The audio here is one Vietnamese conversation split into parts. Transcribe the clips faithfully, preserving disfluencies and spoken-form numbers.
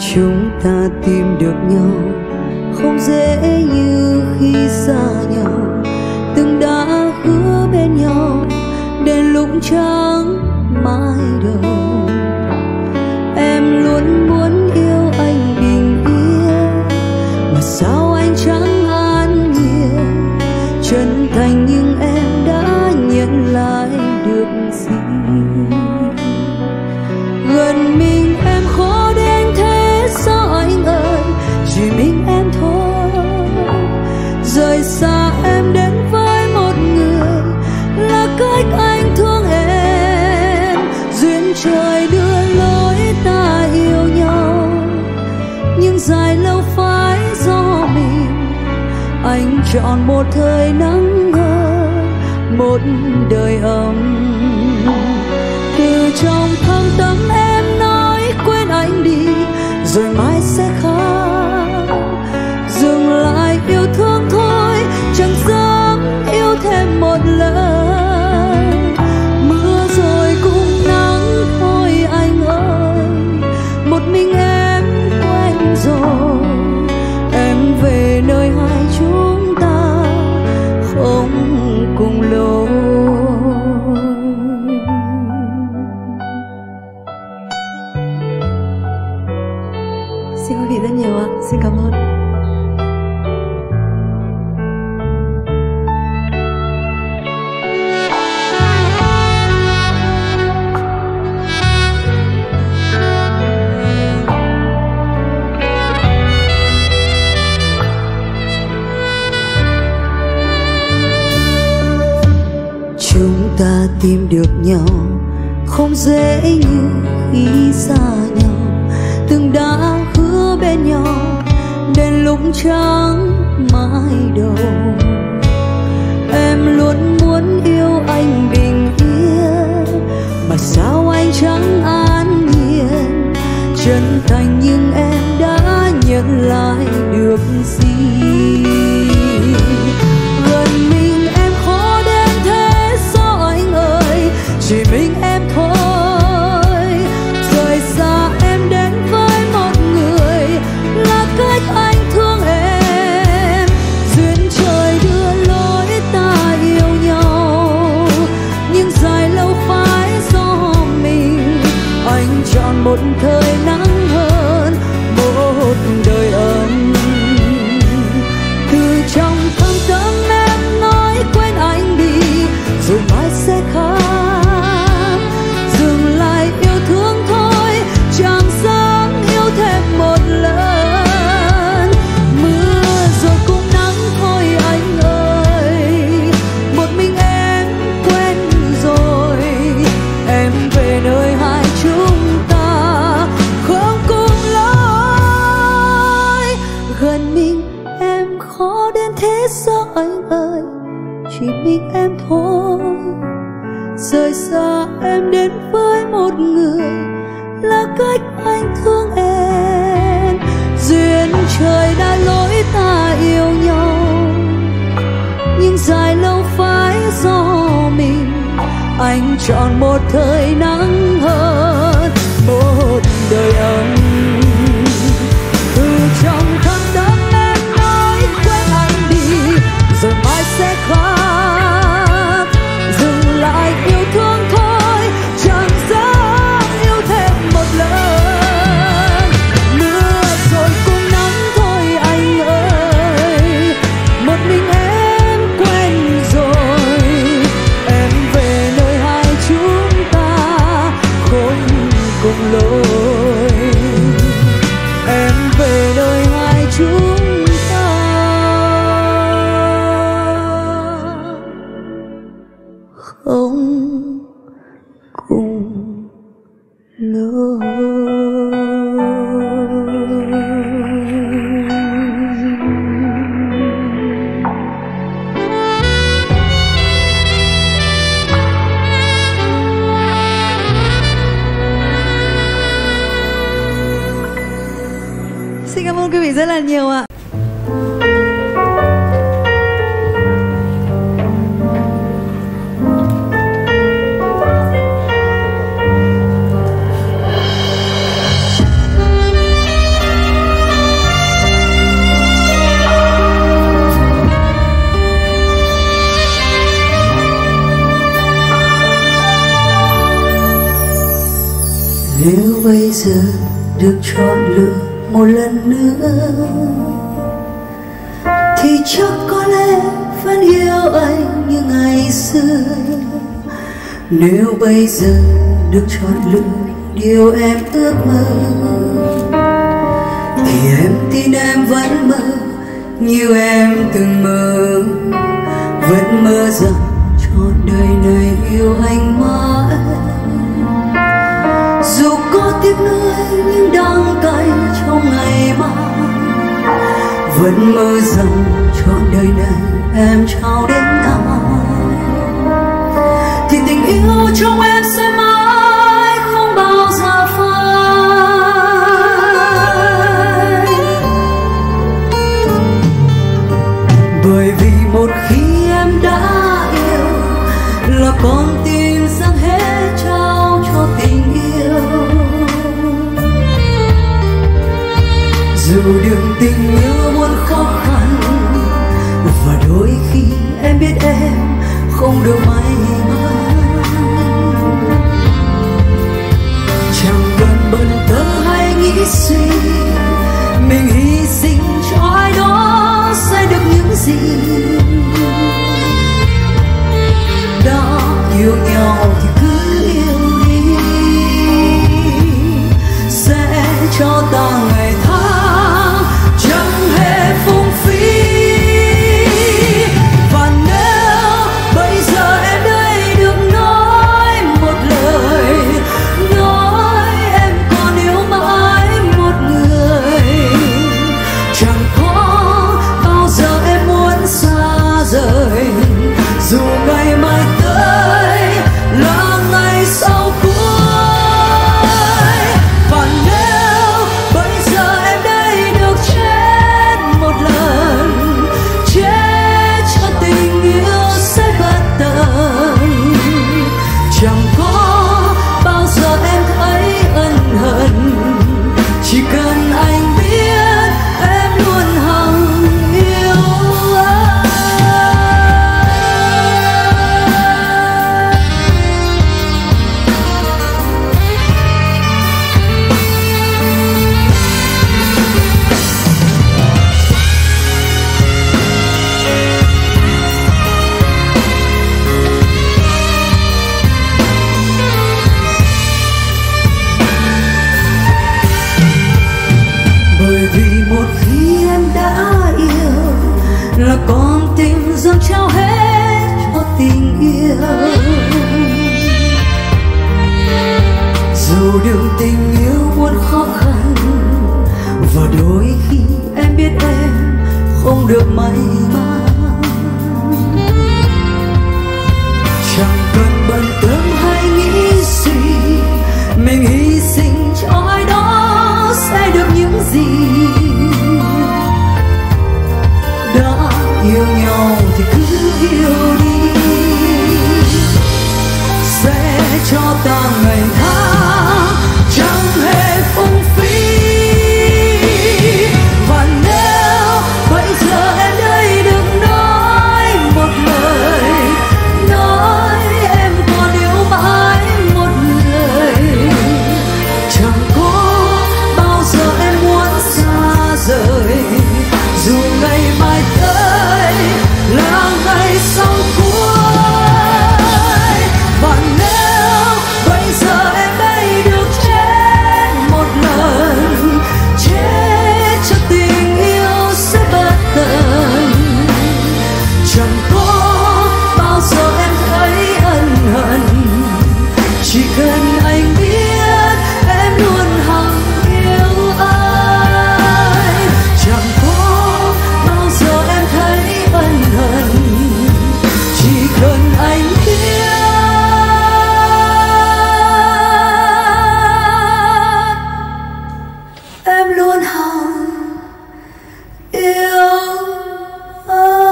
Chúng ta tìm được nhau không dễ như khi xa nhau, từng đã hứa bên nhau đến lúc chẳng mãi đâu. Em luôn muốn yêu anh bình yên, mà sao anh chẳng an nhiên. Chân thành nhưng em đã nhận lại được gì? Gần mình em khó đến thế sao anh ơi, chỉ mình em thôi. Rời xa em đến với một người là cách anh thương em. Duyên trời đưa lối ta yêu nhau, nhưng dài lâu phải do mình. Anh chọn một thời nắng hơn một đời ấm. Từ trong thâm tâm em nói quên anh đi, rồi mai sẽ khác. Dừng lại yêu thương thôi, chẳng dám yêu thêm một lần. Mưa rồi cũng nắng thôi anh ơi, một mình em quen rồi. Em về nơi hai chúng ta không cùng lối. Xin quý vị rất nhiều ạ. Xin cảm ơn. Chúng ta tìm được nhau không dễ như khi xa nhau, từng đã hứa bên nhau đến lúc chẳng mãi đâu. Em luôn muốn yêu anh bình yên, mà sao anh chẳng an nhiên. Chân thành nhưng em đã nhận lại được gì? Gần mình em khó đến thế sao anh ơi, chỉ mình em thôi. Rời xa em đến với một người là cách anh thương em. Duyên trời đưa lối ta yêu nhau, nhưng dài lâu phải do mình. Anh chọn một thời nắng hơn một đời ấm. Từ trong thâm tâm em nói quên anh đi, rồi mai sẽ khác. Dừng lại yêu thương thôi, chẳng dám yêu thêm một lần. Mưa rồi cũng nắng thôi anh ơi, một mình em quen rồi. Em về nơi hai chúng ta không cùng lối. Gần mình em khó đến thế sao anh ơi, chỉ mình em thôi. Rời xa em đến với một người là cách anh thương em. Duyên trời đã lối ta yêu nhau, nhưng dài lâu phải do mình. Anh chọn một thời nắng hơn một đời ấm. Từ trong thâm tâm em nói quên anh đi, rồi mai sẽ khác. Dừng lại yêu thương thôi, chẳng dám yêu thêm một lần. Mưa rồi cũng nắng thôi anh ơi, một mình em quen rồi. Em về nơi hai chúng ta không cùng lối. Em về nơi hai chúng ta không cùng lối. Xin cảm ơn quý vị rất là nhiều ạ. bây giờ được chọn lựa một lần nữa thì chắc có lẽ vẫn yêu anh như ngày xưa. Nếu bây giờ được chọn lựa điều em ước mơ thì em tin em vẫn mơ như em từng mơ, vẫn mơ rằng trọn đời này yêu anh mãi. Dù có tiếc nuối những đắng cay trong ngày mai, vẫn mơ rằng trọn đời này em trao đến ai, thì tình yêu trong em sẽ mãi không bao giờ phai. Bởi vì một khi em đã yêu là con tim dâng hết trao cho tình yêu. Dù đường tình yêu muốn khó khăn và đôi khi em biết em không được may mắn, chẳng cần bận tâm hay nghĩ suy mình hy sinh cho ai đó sẽ được những gì. Đã yêu nhau thì cứ yêu đi, sẽ cho ta ngày tháng chẳng hề phung phí. Và nếu bây giờ em đây được nói một lời, nói em còn yêu mãi một người, chẳng có bao giờ em muốn xa rời, dù ngày mai tới là ngày sau cuối. Và nếu bây giờ em đây được chết một lần, chết cho tình yêu sẽ bất tận, chẳng có bao giờ em thấy ân hận, chỉ cần anh biết em luôn hằng yêu anh. Bởi vì một khi em đã yêu là con tim dâng trao hết cho tình yêu. Dù đường tình yêu muốn khó khăn và đôi khi em biết em không được may mắn, chẳng cần bận tâm hay nghĩ suy mình hy sinh cho ai đó sẽ được những gì. Đã yêu nhau thì cứ yêu đi, sẽ cho ta ngày tháng chẳng hề phung phí. Và nếu bây giờ em đây được nói một lời, nói em còn yêu mãi một người, chẳng có bao giờ em muốn xa rời, dù ngày mai tới là ngày sau cuối. Và nếu bây giờ em đây được chết một lần, chết cho tình yêu sẽ bất tận, chẳng có bao giờ em thấy ân hận, chỉ cần anh biết em luôn hằng yêu anh. Chẳng có bao giờ em thấy ân hận, chỉ cần anh biết em luôn hằng yêu anh.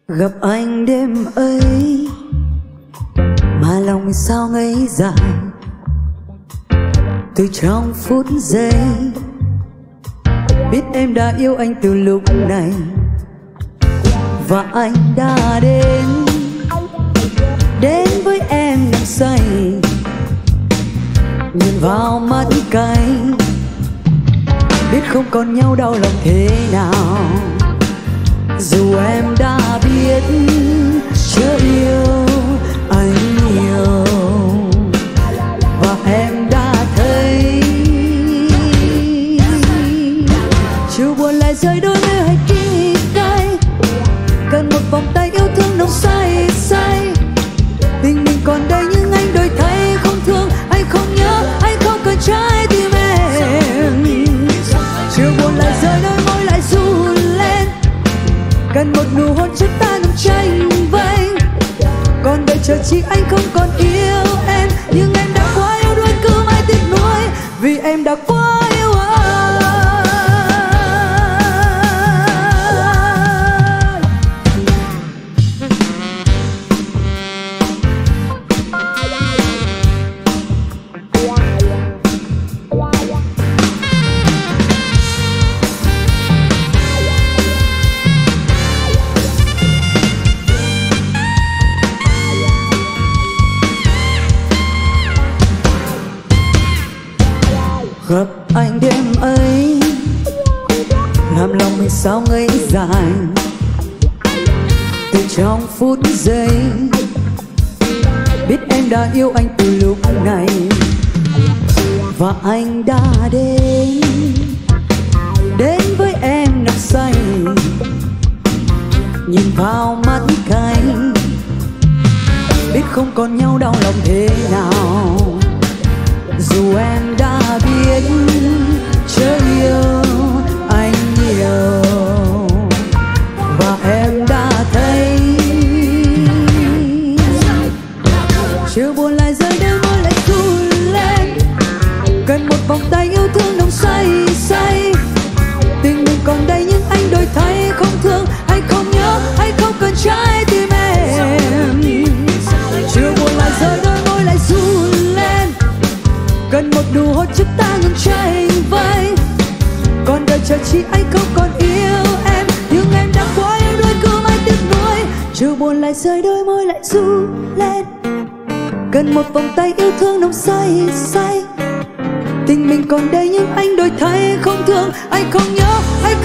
Gặp anh đêm ấy mà lòng mình sao ngây dài, từ trong phút giây biết em đã yêu anh từ lúc này, và anh đã đến đến với em nồng say, nhìn vào mắt cay biết không còn nhau đau lòng thế nào. Dù em đã biết chưa yêu anh nhiều, và em đã thấy chiều buồn lại rơi đôi mươi hay ký tay, cần một vòng tay yêu thương nồng say say. Tình mình còn đây nhưng anh đổi thay không thương, anh không nhớ, anh không cần trái tim em. Chiều buồn lại rơi đôi môi lại run lên, cần một nụ hôn chúng ta nằm tranh vênh. Còn đợi chờ chi anh không còn yêu em, nhưng em đã quá yêu đuối cứ mãi tiếc nuối, vì em đã quá yêu anh. Gặp anh đêm ấy làm lòng mình sao ngây dài, từ trong phút giây biết em đã yêu anh từ lúc này, và anh đã đến đến với em nồng say, nhìn vào mắt cay biết không còn nhau đau lòng thế nào. Dù em đã biết chưa yêu anh nhiều, và em đã thấy chiều buồn lại rơi đôi môi lại run lên, cần một vòng tay yêu thương nồng say say. Tình mình còn đây nhưng anh đổi thay không thương, anh không nhớ, anh không cần trái tim em. Chiều buồn lại rơi đôi môi lại run lên, cần một nụ hôn chúng ta ngừng tranh vênh. Còn đợi chờ chi anh không còn yêu em, nhưng em đã quá yêu đuối cứ mãi tiếc nuối. Chiều buồn lại rơi đôi môi lại run lên, cần một vòng tay yêu thương nồng say say. Tình mình còn đây nhưng anh đổi thay không thương, anh không nhớ, anh